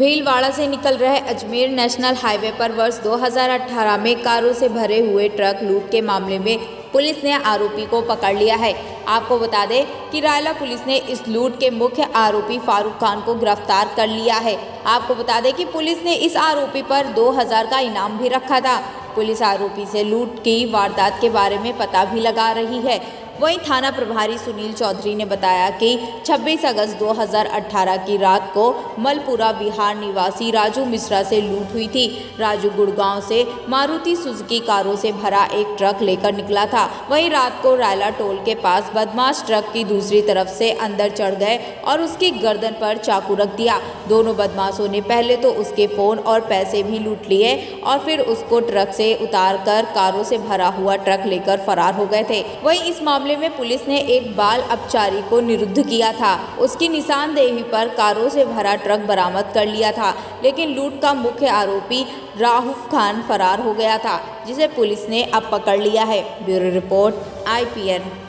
भीलवाड़ा से निकल रहे अजमेर नेशनल हाईवे पर वर्ष 2018 में कारों से भरे हुए ट्रक लूट के मामले में पुलिस ने आरोपी को पकड़ लिया है। आपको बता दें कि रायला पुलिस ने इस लूट के मुख्य आरोपी फारूक खान को गिरफ्तार कर लिया है। आपको बता दें कि पुलिस ने इस आरोपी पर 2000 का इनाम भी रखा था। पुलिस आरोपी से लूट की वारदात के बारे में पता भी लगा रही है। वहीं थाना प्रभारी सुनील चौधरी ने बताया कि 26 अगस्त 2018 की रात को मलपुरा बिहार निवासी राजू मिश्रा से लूट हुई थी। राजू गुड़गांव से मारुति सुजुकी कारों से भरा एक ट्रक लेकर निकला था। वहीं रात को रायला टोल के पास बदमाश ट्रक की दूसरी तरफ से अंदर चढ़ गए और उसकी गर्दन पर चाकू रख दिया। दोनों बदमाशों ने पहले तो उसके फोन और पैसे भी लूट लिए और फिर उसको ट्रक से उतारकर कारों से भरा हुआ ट्रक लेकर फरार हो गए थे। वहीं इस मामले में पुलिस ने एक बाल अपचारी को निरुद्ध किया था। उसकी निशानदेही पर कारों से भरा ट्रक बरामद कर लिया था, लेकिन लूट का मुख्य आरोपी राहुफ खान फरार हो गया था, जिसे पुलिस ने अब पकड़ लिया है। Bureau report IPN।